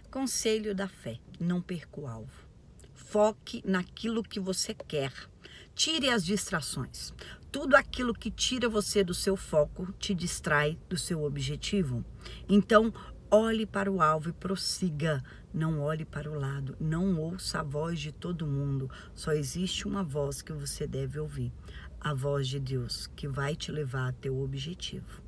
Conselho da fé: não perca o alvo. Foque naquilo que você quer. Tire as distrações. Tudo aquilo que tira você do seu foco te distrai do seu objetivo. Então, olhe para o alvo e prossiga. Não olhe para o lado. Não ouça a voz de todo mundo. Só existe uma voz que você deve ouvir. A voz de Deus, que vai te levar até o objetivo.